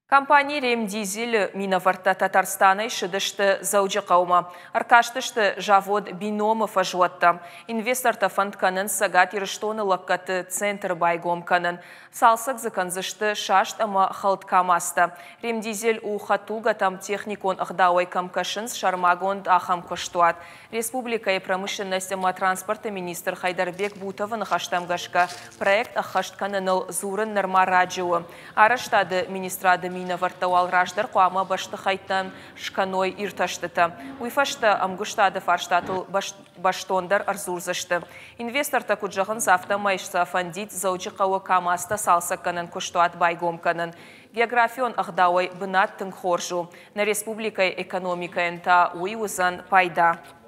Компания Ремдизель Миноварта Татарстана шыдышты заужы қаума. Аркаштышты Жавод Биномов ажуатта. Инвесторта фонд канын сагат еріштоны лаққаты центр байгом канын. Салсық зықанзышты шашт ама халткамаста. Ремдизель у хатуга там техникон ағдауай камкашынс шармагон ахам кыштуат. Республика и промышленность ама транспорта министр Хайдарбек Бутовын хаштамгашка проект ахашт каныныл зурын нырма радио. Араштады министрады Миновартауал раждар қуама башты қайттан шканой ирташтыты. Уйфашты амгуштады фарштатыл баштондар арзурзышты. Инвесторта куджағын завта майшса фандит заучы қауы камаста салсақ канын күштуат байгом канын. Географион ағдауай бынат тың хоржу. На республикай экономикаен та уй узан пайда.